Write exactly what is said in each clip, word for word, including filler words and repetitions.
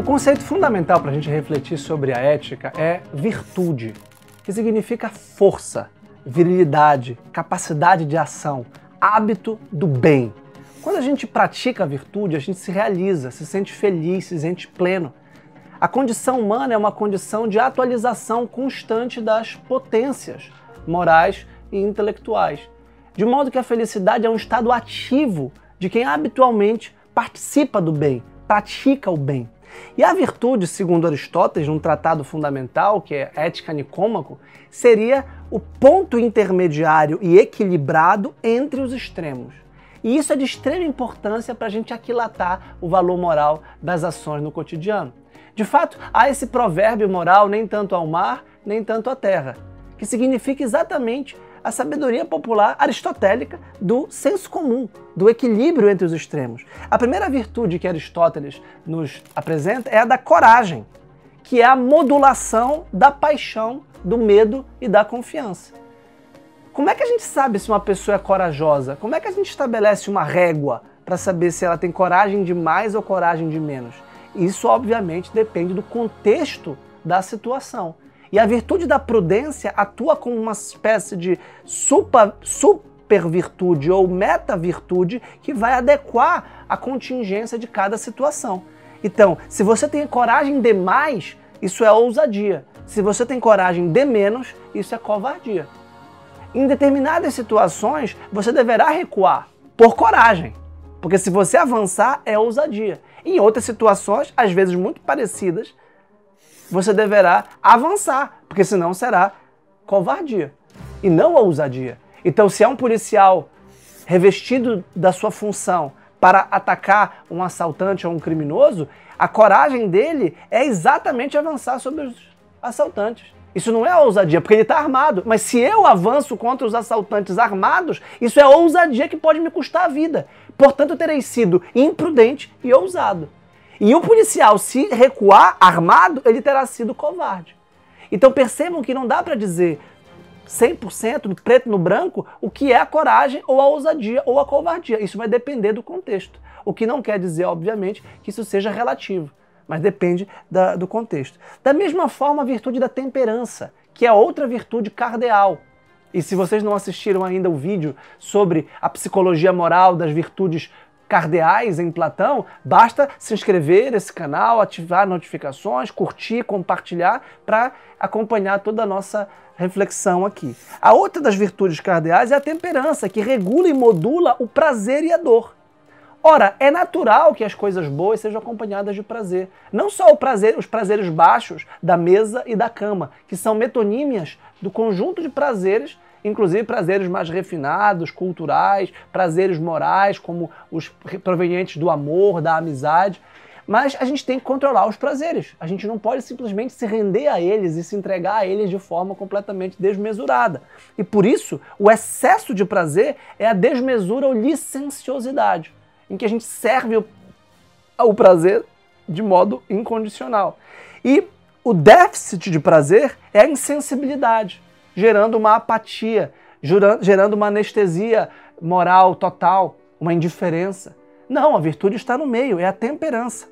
O conceito fundamental para a gente refletir sobre a ética é virtude, que significa força, virilidade, capacidade de ação, hábito do bem. Quando a gente pratica a virtude, a gente se realiza, se sente feliz, se sente pleno. A condição humana é uma condição de atualização constante das potências morais e intelectuais, de modo que a felicidade é um estado ativo de quem habitualmente participa do bem, pratica o bem. E a virtude, segundo Aristóteles, num tratado fundamental, que é Ética Nicômaco, seria o ponto intermediário e equilibrado entre os extremos. E isso é de extrema importância para a gente aquilatar o valor moral das ações no cotidiano. De fato, há esse provérbio moral, nem tanto ao mar, nem tanto à terra, que significa exatamente a sabedoria popular aristotélica do senso comum, do equilíbrio entre os extremos. A primeira virtude que Aristóteles nos apresenta é a da coragem, que é a modulação da paixão, do medo e da confiança. Como é que a gente sabe se uma pessoa é corajosa? Como é que a gente estabelece uma régua para saber se ela tem coragem de mais ou coragem de menos? Isso, obviamente, depende do contexto da situação. E a virtude da prudência atua como uma espécie de super, super virtude ou meta virtude que vai adequar a contingência de cada situação. Então, se você tem coragem demais, isso é ousadia. Se você tem coragem de menos, isso é covardia. Em determinadas situações, você deverá recuar por coragem, porque se você avançar, é ousadia. Em outras situações, às vezes muito parecidas, você deverá avançar, porque senão será covardia e não ousadia. Então, se é um policial revestido da sua função para atacar um assaltante ou um criminoso, a coragem dele é exatamente avançar sobre os assaltantes. Isso não é ousadia, porque ele está armado. Mas se eu avanço contra os assaltantes armados, isso é ousadia que pode me custar a vida. Portanto, eu terei sido imprudente e ousado. E o policial, se recuar armado, ele terá sido covarde. Então percebam que não dá para dizer cem por cento no preto no branco o que é a coragem ou a ousadia ou a covardia. Isso vai depender do contexto. O que não quer dizer, obviamente, que isso seja relativo, mas depende da, do contexto. Da mesma forma, a virtude da temperança, que é outra virtude cardeal. E se vocês não assistiram ainda o vídeo sobre a psicologia moral das virtudes cardeais em Platão, basta se inscrever nesse canal, ativar notificações, curtir, compartilhar para acompanhar toda a nossa reflexão aqui. A outra das virtudes cardeais é a temperança, que regula e modula o prazer e a dor. Ora, é natural que as coisas boas sejam acompanhadas de prazer. Não só o prazer, os prazeres baixos da mesa e da cama, que são metonímias do conjunto de prazeres, inclusive prazeres mais refinados, culturais, prazeres morais, como os provenientes do amor, da amizade. Mas a gente tem que controlar os prazeres. A gente não pode simplesmente se render a eles e se entregar a eles de forma completamente desmesurada. E por isso, o excesso de prazer é a desmesura ou licenciosidade, em que a gente serve o, o prazer de modo incondicional. E o déficit de prazer é a insensibilidade, gerando uma apatia, gerando uma anestesia moral total, uma indiferença. Não, a virtude está no meio, é a temperança.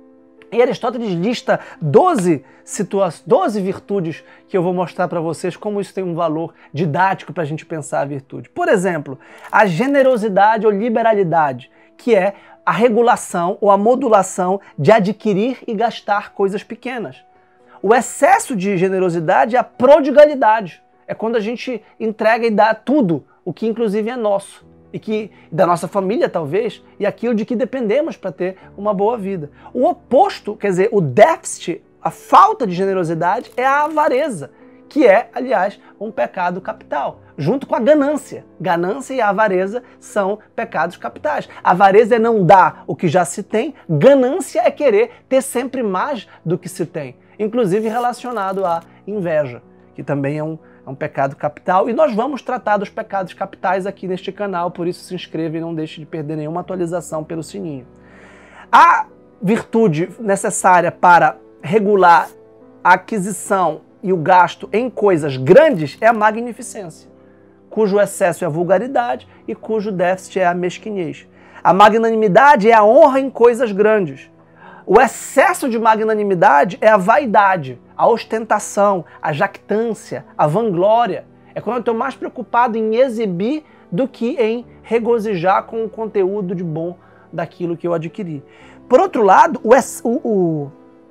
E Aristóteles lista doze, doze virtudes que eu vou mostrar para vocês como isso tem um valor didático para a gente pensar a virtude. Por exemplo, a generosidade ou liberalidade, que é a regulação ou a modulação de adquirir e gastar coisas pequenas. O excesso de generosidade é a prodigalidade. É quando a gente entrega e dá tudo, o que inclusive é nosso. E que da nossa família, talvez, e aquilo de que dependemos para ter uma boa vida. O oposto, quer dizer, o déficit, a falta de generosidade, é a avareza, que é, aliás, um pecado capital, junto com a ganância. Ganância e a avareza são pecados capitais. A avareza é não dar o que já se tem, ganância é querer ter sempre mais do que se tem, inclusive relacionado à inveja, que também é um, é um pecado capital. E nós vamos tratar dos pecados capitais aqui neste canal, por isso se inscreva e não deixe de perder nenhuma atualização pelo sininho. A virtude necessária para regular a aquisição e o gasto em coisas grandes é a magnificência, cujo excesso é a vulgaridade e cujo déficit é a mesquinhez. A magnanimidade é a honra em coisas grandes. O excesso de magnanimidade é a vaidade, a ostentação, a jactância, a vanglória. É quando eu estou mais preocupado em exibir do que em regozijar com o conteúdo de bom daquilo que eu adquiri. Por outro lado, o, o, o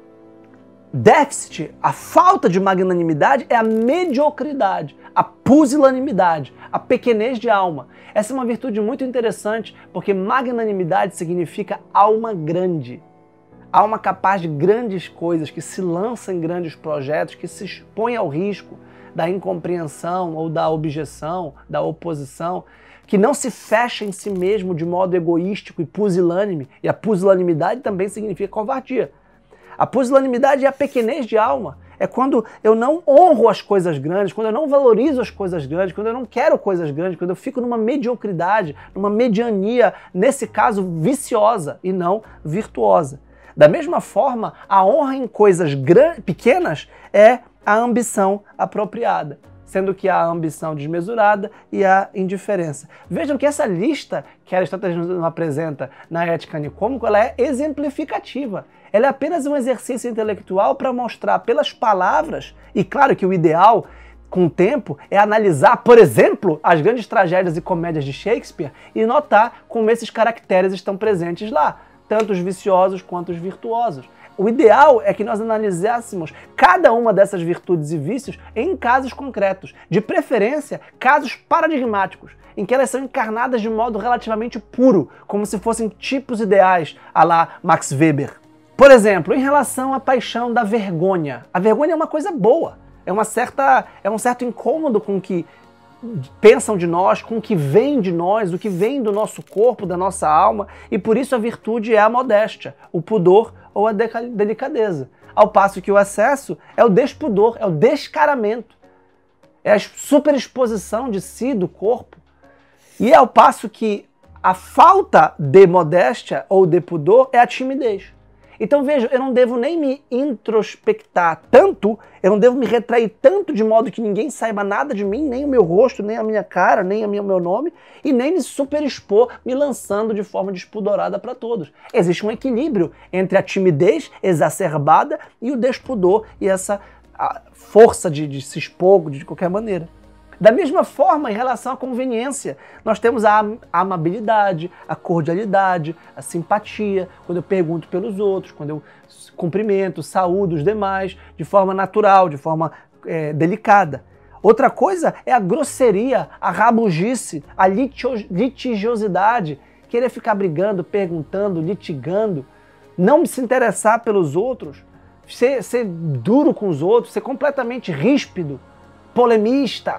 déficit, a falta de magnanimidade é a mediocridade, a pusilanimidade, a pequenez de alma. Essa é uma virtude muito interessante, porque magnanimidade significa alma grande. Alma capaz de grandes coisas, que se lança em grandes projetos, que se expõe ao risco da incompreensão ou da objeção, da oposição, que não se fecha em si mesmo de modo egoístico e pusilânime. E a pusilanimidade também significa covardia. A pusilanimidade é a pequenez de alma. É quando eu não honro as coisas grandes, quando eu não valorizo as coisas grandes, quando eu não quero coisas grandes, quando eu fico numa mediocridade, numa mediania, nesse caso viciosa e não virtuosa. Da mesma forma, a honra em coisas pequenas é a ambição apropriada, sendo que há a ambição desmesurada e a indiferença. Vejam que essa lista que Aristóteles nos apresenta na Ética Nicômaco, ela é exemplificativa. Ela é apenas um exercício intelectual para mostrar pelas palavras, e claro que o ideal, com o tempo, é analisar, por exemplo, as grandes tragédias e comédias de Shakespeare e notar como esses caracteres estão presentes lá, tanto os viciosos quanto os virtuosos. O ideal é que nós analisássemos cada uma dessas virtudes e vícios em casos concretos, de preferência casos paradigmáticos, em que elas são encarnadas de modo relativamente puro, como se fossem tipos ideais, à la Max Weber. Por exemplo, em relação à paixão da vergonha. A vergonha é uma coisa boa, é, uma certa, é um certo incômodo com o que pensam de nós, com o que vem de nós, o que vem do nosso corpo, da nossa alma, e por isso a virtude é a modéstia, o pudor ou a delicadeza. Ao passo que o excesso é o despudor, é o descaramento, é a superexposição de si, do corpo. E ao passo que a falta de modéstia ou de pudor é a timidez. Então veja, eu não devo nem me introspectar tanto, eu não devo me retrair tanto de modo que ninguém saiba nada de mim, nem o meu rosto, nem a minha cara, nem o meu nome, e nem me superexpor, me lançando de forma despudorada para todos. Existe um equilíbrio entre a timidez exacerbada e o despudor e essa força de, de se expor de qualquer maneira. Da mesma forma, em relação à conveniência, nós temos a amabilidade, a cordialidade, a simpatia, quando eu pergunto pelos outros, quando eu cumprimento, saúdo os demais, de forma natural, de forma é, delicada. Outra coisa é a grosseria, a rabugice, a litigiosidade, querer ficar brigando, perguntando, litigando, não se interessar pelos outros, ser, ser duro com os outros, ser completamente ríspido, polemista,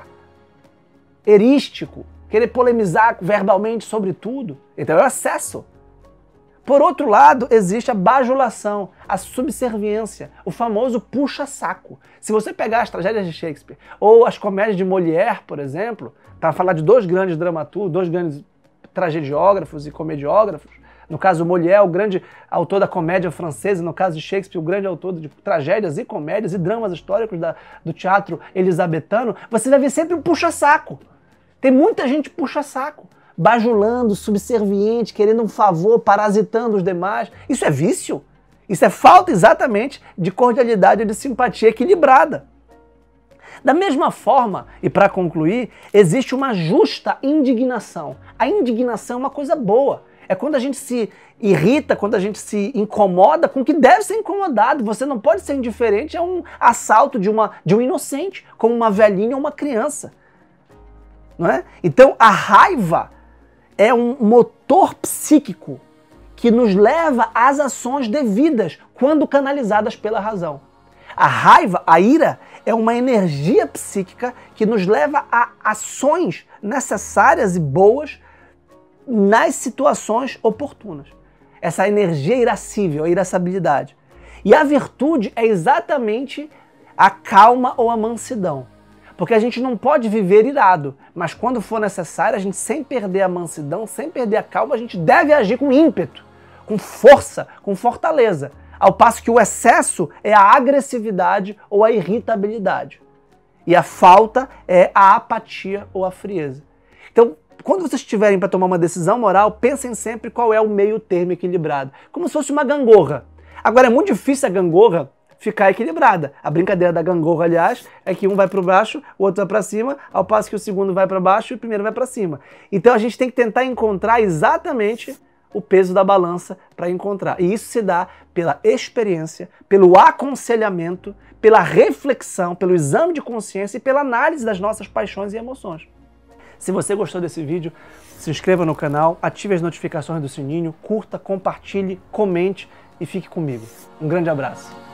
erístico, querer polemizar verbalmente sobre tudo. Então é o excesso. Por outro lado, existe a bajulação, a subserviência, o famoso puxa-saco. Se você pegar as tragédias de Shakespeare ou as comédias de Molière, por exemplo, para falar de dois grandes dramaturgos, dois grandes tragediógrafos e comediógrafos, no caso Molière, o grande autor da comédia francesa, no caso de Shakespeare, o grande autor de tragédias e comédias e dramas históricos da, do teatro elisabetano, você vai ver sempre um puxa-saco. Tem muita gente puxa-saco, bajulando, subserviente, querendo um favor, parasitando os demais. Isso é vício. Isso é falta exatamente de cordialidade e de simpatia equilibrada. Da mesma forma, e para concluir, existe uma justa indignação. A indignação é uma coisa boa. É quando a gente se irrita, quando a gente se incomoda com o que deve ser incomodado. Você não pode ser indiferente a um assalto de, uma, de um inocente, como uma velhinha ou uma criança. Não é? Então a raiva é um motor psíquico que nos leva às ações devidas quando canalizadas pela razão. A raiva, a ira, é uma energia psíquica que nos leva a ações necessárias e boas nas situações oportunas. Essa energia irascível, a irascibilidade. E a virtude é exatamente a calma ou a mansidão. Porque a gente não pode viver irado, mas quando for necessário, a gente, sem perder a mansidão, sem perder a calma, a gente deve agir com ímpeto, com força, com fortaleza. Ao passo que o excesso é a agressividade ou a irritabilidade. E a falta é a apatia ou a frieza. Então, quando vocês estiverem para tomar uma decisão moral, pensem sempre qual é o meio termo equilibrado. Como se fosse uma gangorra. Agora, é muito difícil a gangorra ficar equilibrada. A brincadeira da gangorra, aliás, é que um vai para baixo, o outro vai para cima, ao passo que o segundo vai para baixo e o primeiro vai para cima. Então a gente tem que tentar encontrar exatamente o peso da balança para encontrar. E isso se dá pela experiência, pelo aconselhamento, pela reflexão, pelo exame de consciência e pela análise das nossas paixões e emoções. Se você gostou desse vídeo, se inscreva no canal, ative as notificações do sininho, curta, compartilhe, comente e fique comigo. Um grande abraço.